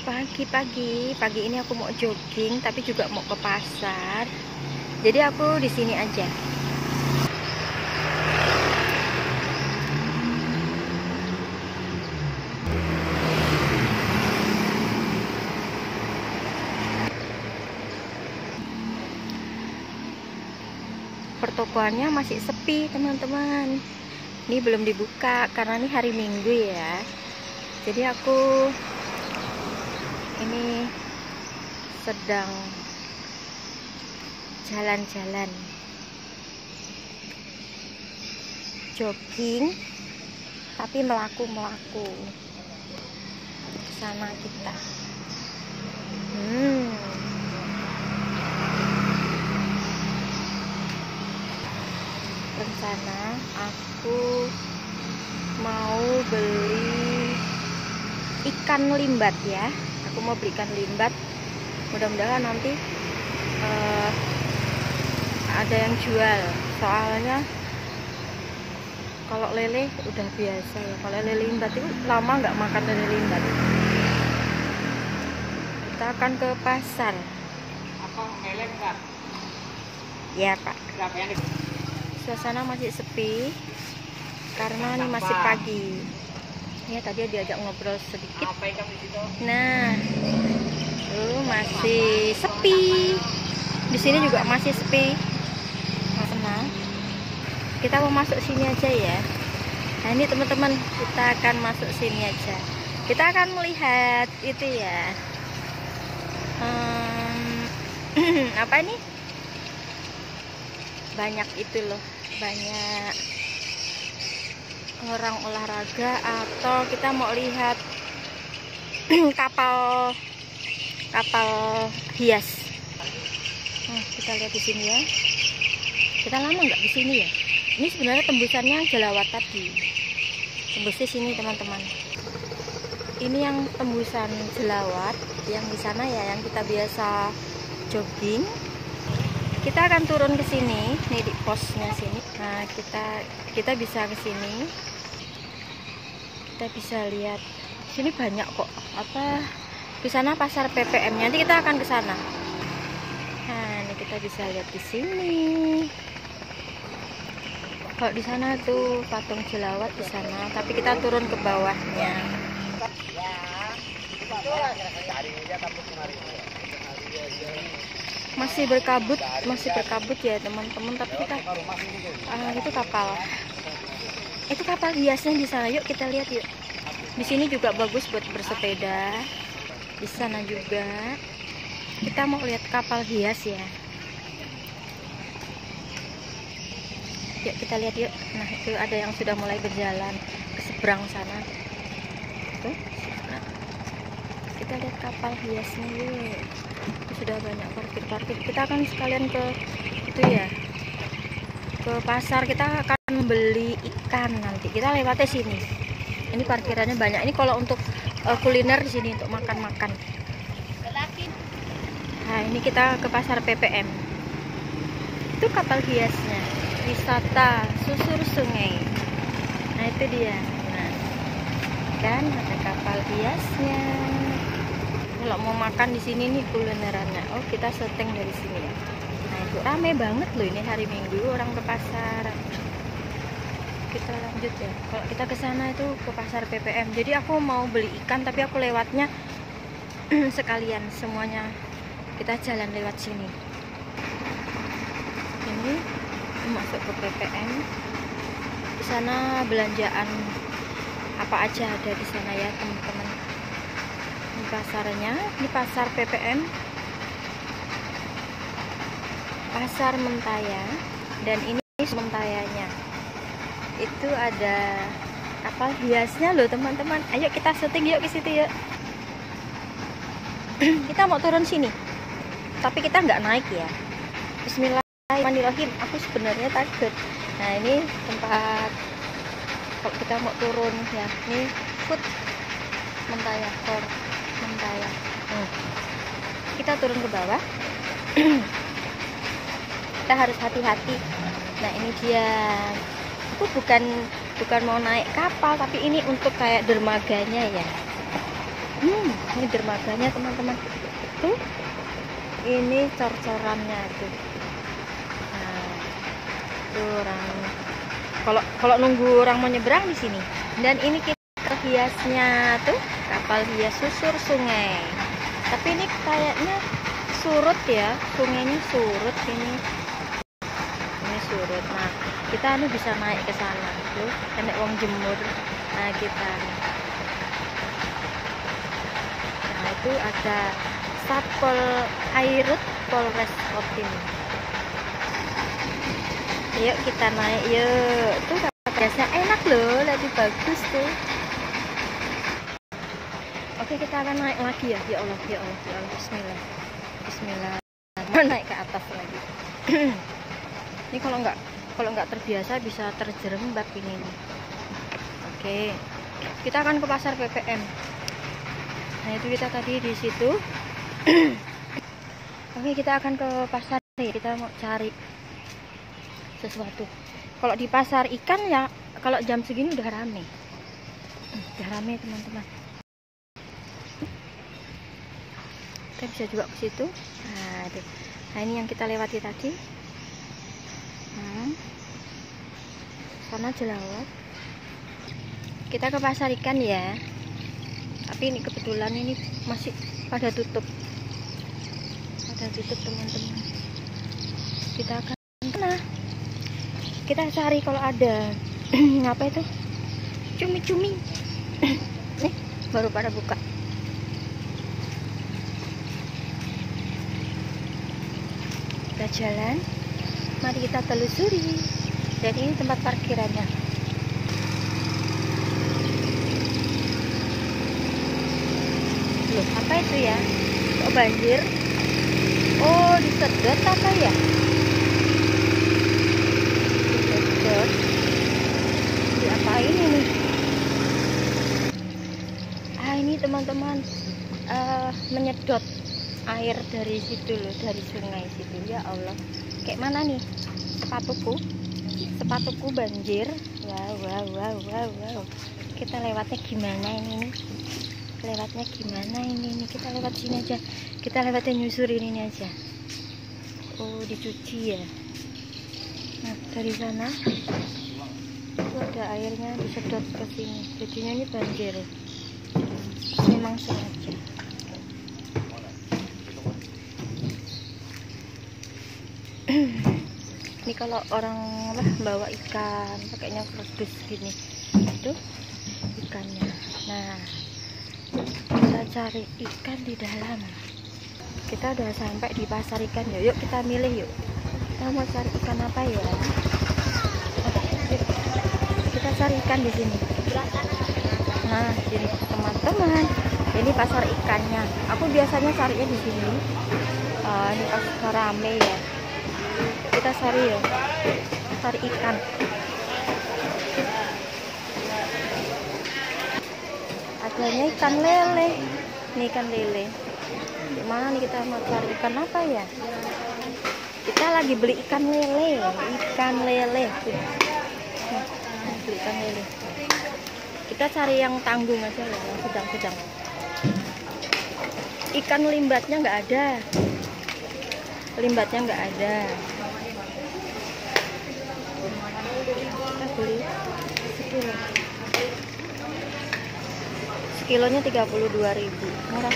Pagi ini aku mau jogging tapi juga mau ke pasar. Jadi aku di sini aja. Pertokoannya masih sepi, teman-teman. Ini belum dibuka karena ini hari Minggu ya. Jadi aku ini sedang jalan-jalan, jogging tapi melaku sana kita. Rencana aku mau beli ikan limbat ya. Aku mau beli ikan limbat. Mudah-mudahan nanti ada yang jual. Soalnya kalau lele udah biasa ya. Kalau lele limbat itu lama nggak makan lele limbat. Kita akan ke pasar. Apa melek Kak? Ya Pak. Berapa yang Suasana masih sepi karena ini masih pagi. Ya tadi diajak ngobrol sedikit. apa yang di situ? Nah, masih sepi. Di sini juga masih sepi. Nah, kita mau masuk sini aja ya. Nah ini teman-teman, kita akan masuk sini aja. Kita akan melihat itu ya. Apa ini? Banyak itu loh, banyak orang olahraga atau kita mau lihat kapal hias. Kita lihat di sini ya. Kita lama nggak di sini ya? Ini sebenarnya tembusannya Jelawat tadi. Tembusnya sini teman-teman. Ini yang tembusan Jelawat, yang di sana ya, yang kita biasa jogging. Kita akan turun ke sini, nih di posnya sini. Nah, kita bisa ke sini. Kita bisa lihat. Sini banyak kok. Apa? Di sana pasar PPM. Nanti kita akan ke sana. Nah, ini kita bisa lihat di sini. Kalau di sana tuh patung Jelawat di sana, tapi kita turun ke bawahnya. Masih berkabut ya teman-teman, tapi kita itu kapal hiasnya di sana. Yuk kita lihat yuk. Di sini juga bagus buat bersepeda. Di sana juga kita mau lihat kapal hias ya. Yuk kita lihat yuk. Nah itu ada yang sudah mulai berjalan ke seberang sana. Tuh, kita lihat kapal hiasnya yuk. Sudah banyak parkir. Kita akan sekalian ke itu ya, ke pasar. Kita akan membeli ikan nanti. Kita lewatnya sini. Ini parkirannya banyak. Ini kalau untuk kuliner di sini untuk makan-makan. Nah ini kita ke pasar PPM. Itu kapal hiasnya. Wisata susur sungai. Nah itu dia. Nah kan ada kapal hiasnya. Kalau mau makan di sini nih kulinerannya. Oh kita syuting dari sini ya. Nah itu rame banget loh, ini hari Minggu orang ke pasar. Kita lanjut ya. Kalau kita ke sana itu ke pasar PPM. Jadi aku mau beli ikan tapi aku lewatnya sekalian semuanya. Kita jalan lewat sini. Ini masuk ke PPM. Di sana belanjaan apa aja ada di sana ya teman-teman. Ini pasarnya, ini pasar PPM, pasar Mentaya, dan ini Mentayanya. Itu ada kapal hiasnya loh teman-teman. Ayo kita syuting yuk ke situ yuk. Kita mau turun sini, tapi kita nggak naik ya. Bismillahirrahmanirrahim. Aku sebenarnya takut. Nah ini tempat kalau kita mau turun ya. Ini food Mentaya, Mentaya. Kita turun ke bawah. Kita harus hati-hati. Nah ini dia. Itu bukan mau naik kapal, tapi ini untuk kayak dermaganya ya. Ini dermaganya teman-teman. Tuh, ini cor-corannya tuh. Nah, tuh orang. Kalau nunggu orang mau nyebrang di sini. Dan ini kita hiasnya tuh kapal hias susur sungai. Tapi ini kayaknya surut ya, sungainya surut ini. Ini surut. Nah, kita nih bisa naik ke sana tuh, enek wong jemur. Nah, kita. Nah, itu ada Satpol Airut Polres Kotim. Yuk kita naik yuk. Tuh biasanya enak loh, lebih bagus tuh. Oke, kita akan naik lagi ya. Ya Allah, ya Allah, ya Allah. Bismillah. Bismillah. Naik ke atas lagi. Ini kalau nggak terbiasa bisa terjerembab ini nih. Oke. Kita akan ke pasar PPM. Nah, itu kita tadi di situ. Oke, kita akan ke pasar. Kita mau cari sesuatu. Kalau di pasar ikan ya, kalau jam segini udah rame. Udah rame, teman-teman. Kita bisa juga ke situ. Nah, ini yang kita lewati tadi. Sana jelawat. Kita ke pasar ikan ya. Tapi ini kebetulan ini masih pada tutup. Pada tutup, teman-teman. Kita akan kemana? Kita cari kalau ada apa itu? Cumi-cumi. Nih, baru pada buka. Kita jalan, mari kita telusuri. Dan ini tempat parkirannya. Loh, apa itu ya? Kok banjir? Oh, disedot apa ya? Disedot. Diapain ini? Ini teman-teman, menyedot air dari situ loh, dari sungai situ. Ya Allah, kayak mana nih sepatuku banjir. Wow. Kita lewatnya gimana ini nih? Lewatnya gimana ini nih? Kita lewat sini aja. Kita lewatnya nyusurin ini aja. Oh, dicuci ya. Nah, dari sana itu ada airnya disedot ke sini. Jadinya ini banjir. Memang sengaja. Ini kalau orang bawa ikan pakainya kardus gini, itu ikannya. Nah, kita cari ikan di dalam. Kita udah sampai di pasar ikan. Yuk kita milih yuk. Kita mau cari ikan apa ya? Kita cari ikan di sini. Nah, sini teman-teman. Ini pasar ikannya. Aku biasanya carinya di sini. Ini pas rame ya. Kita cari ya, cari ikan. Adanya ikan lele. Ini ikan lele. Gimana nih kita mau cari ikan apa ya? Kita lagi beli ikan lele. Ikan lele. Beli ikan lele. Kita cari yang tanggung aja ya, yang sedang-sedang. Ikan limbatnya nggak ada. Limbatnya nggak ada. Kita beli sekilo. Sekilonya 32.000. Murah.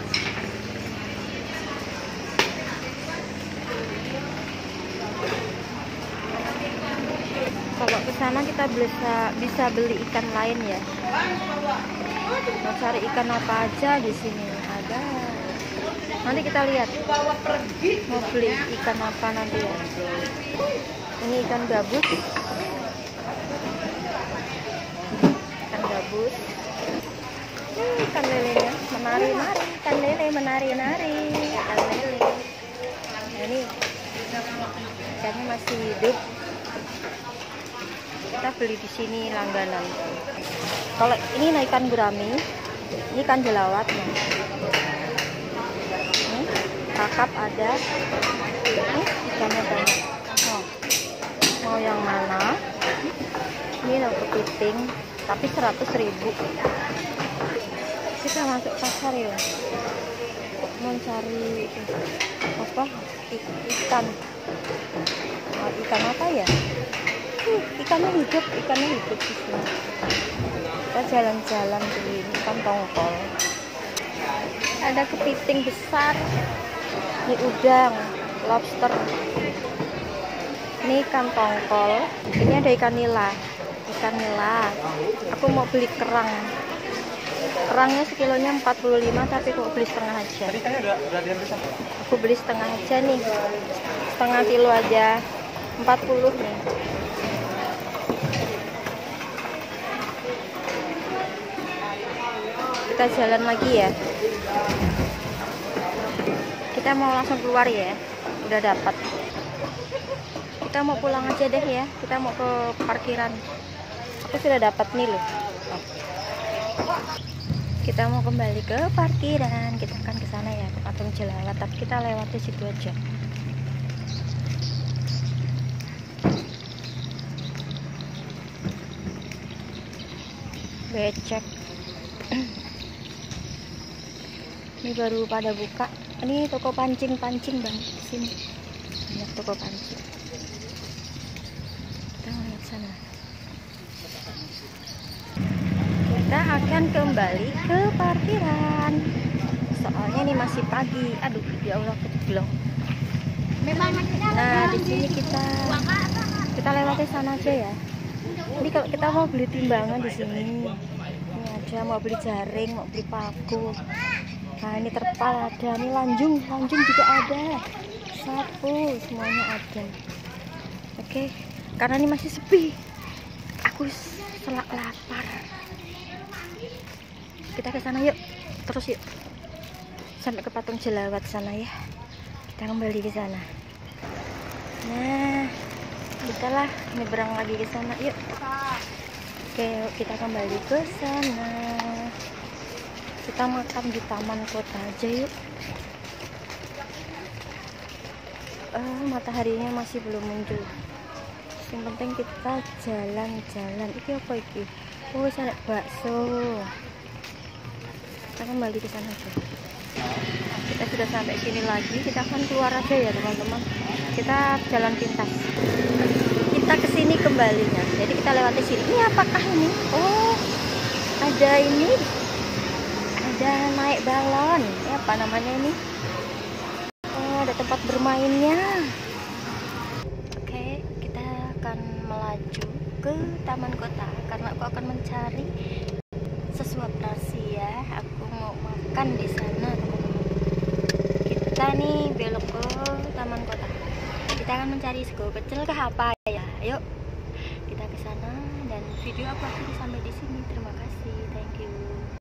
Kalau ke sana kita bisa beli ikan lain ya. Mau cari ikan apa aja di sini ada. Nanti kita lihat mau beli ikan apa nanti ya. Ini ikan gabus. Ikan gabus. Ikan lelenya menari-nari. Ikan lele menari-nari. Ikan lele. Nah, ini ikannya masih hidup. Kita beli di sini langganan. Kalau ini ikan gurami, ini ikan jelawatnya. Ini kakap ada. Ini ikannya banyak. Mau yang mana? Ini loh kepiting, tapi 100.000. Kita masuk pasar ya, mau cari apa ikan. Ikan apa ya? Ikannya hidup di sini. Kita jalan-jalan di ikan tongkol. Ada kepiting besar, ini udang, lobster. Ini ikan tongkol. Ini ada ikan nila. Aku mau beli kerang. Kerangnya sekilonya 45, tapi kok beli setengah aja. Aku beli setengah aja nih. Setengah kilo aja 40 nih. Kita jalan lagi ya. Kita mau langsung keluar ya. Udah dapat. Kita mau pulang aja deh ya. Kita mau ke parkiran. Aku sudah dapat nih loh. Kita mau kembali ke parkiran. Kita akan ke sana ya, ke patung Jelawat, tapi kita lewati situ aja. Becek. Ini baru pada buka. Ini toko pancing bang di sini. Banyak toko pancing. Kita mau lihat sana. Kita akan kembali ke parkiran. Soalnya ini masih pagi. Aduh, ya Allah kejeblok. Nah, di sini kita lewati sana aja ya. Ini kalau kita mau beli timbangan di sini. Ini ada, mau beli jaring, mau beli paku. Nah, ini terpal ada, ini lanjung juga ada. Sapu, semuanya ada. Oke, karena ini masih sepi. Aku selak lapar. Kita ke sana yuk, terus yuk, sampai ke patung Jelawat sana ya. Kita kembali ke sana. Nah, kita lah nyebrang lagi ke sana yuk. Oke, yuk kita kembali ke sana. Kita makan di taman kota aja yuk. Mataharinya masih belum muncul. Yang penting kita jalan-jalan. Iki apa iki? Oh, sana bakso. Kita kembali ke sana aja. Kita sudah sampai sini lagi. Kita akan keluar aja ya teman-teman. Kita jalan pintas. Kita kesini kembalinya. Jadi kita lewati sini. Ini apakah ini? Oh, ada ini. Ada naik balon. Ini apa namanya ini? Oh, ada tempat bermainnya. Oke, kita akan melaju ke taman kota karena aku akan mencari sesuap nasi ya. Aku mau makan di sana teman-teman. Kita nih belok ke taman kota. Kita akan mencari sego pecel kah apa ya. Ayo kita ke sana dan video aku akhiri sampai di sini. Terima kasih. Thank you.